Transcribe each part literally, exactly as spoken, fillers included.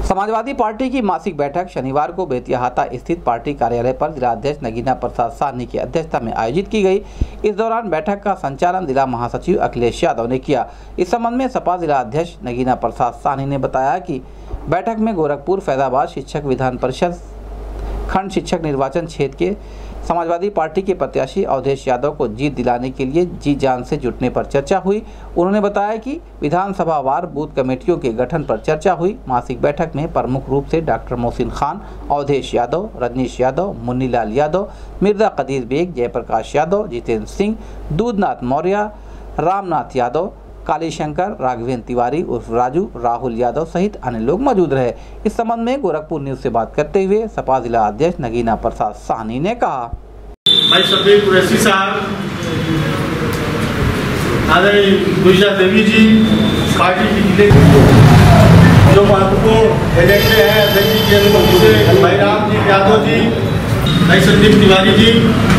Samajwadi party की मासिक बैठक शनिवार को बेतियाहाता स्थित पार्टी कार्यालय पर जिलाध्यक्ष नगीना प्रसाद साहनी की अध्यक्षता में आयोजित की गई। इस दौरान बैठक का संचालन जिला महासचिव अखिलेश यादव ने किया। इस संबंध में सपा जिलाध्यक्ष नगीना प्रसाद साहनी ने बताया कि बैठक में गोरखपुर फैजाबाद शिक्षक विधान परिषद खंड शिक्षक निर्वाचन क्षेत्र के समाजवादी पार्टी के प्रत्याशी अवधेश यादव को जीत दिलाने के लिए जी जान से जुटने पर चर्चा हुई। उन्होंने बताया कि विधानसभा वार बूथ कमेटियों के गठन पर चर्चा हुई। मासिक बैठक में प्रमुख रूप से डॉक्टर मोहसिन खान, अवधेश यादव, रजनीश यादव, मुन्नीलाल यादव, मिर्जा कदीर बेग, जयप्रकाश यादव, जितेंद्र सिंह, दूधनाथ मौर्य, रामनाथ यादव, काली शंकर, राघवेंद्र तिवारी उर्फ राजू, राहुल यादव सहित अन्य लोग मौजूद रहे। इस संबंध में गोरखपुर न्यूज से बात करते हुए सपा जिला अध्यक्ष नगीना प्रसाद साहनी ने कहा, भाई शफीक कुरैशी साहब, आदरणीय गुलजा देवी जी, पार्टी की जिले जो महत्वपूर्ण एजेंडे हैं अध्यक्ष जी के भाई राम जी यादव जी, भाई संदीप तिवारी जी,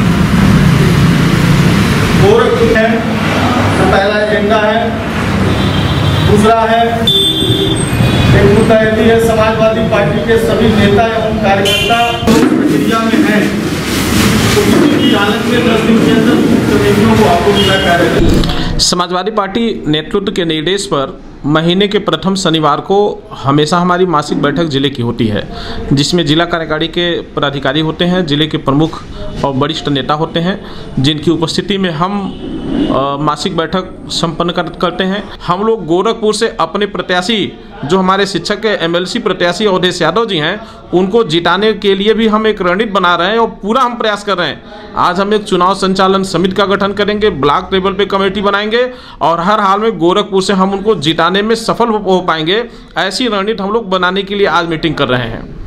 गोरखपुर है पहला एजेंडा है। दूसरा है एक मुद्दा यदि है समाजवादी पार्टी के सभी नेता एवं कार्यकर्ता प्रक्रिया में हैं तो इसी हालत में दस दिन के अंदर कमेटियों को आपको मिला कार्य। समाजवादी पार्टी नेतृत्व के निर्देश पर महीने के प्रथम शनिवार को हमेशा हमारी मासिक बैठक जिले की होती है, जिसमें जिला कार्यकारिणी के पदाधिकारी होते हैं, जिले के प्रमुख और वरिष्ठ नेता होते हैं, जिनकी उपस्थिति में हम आ, मासिक बैठक संपन्न कर, करते हैं। हम लोग गोरखपुर से अपने प्रत्याशी जो हमारे शिक्षक के एमएलसी प्रत्याशी अवधेश यादव जी हैं, उनको जिताने के लिए भी हम एक रणनीति बना रहे हैं और पूरा हम प्रयास कर रहे हैं। आज हम एक चुनाव संचालन समिति का गठन करेंगे, ब्लॉक लेवल पे कमेटी बनाएंगे और हर हाल में गोरखपुर से हम उनको जिताने में सफल हो पाएंगे। ऐसी रणनीति हम लोग बनाने के लिए आज मीटिंग कर रहे हैं।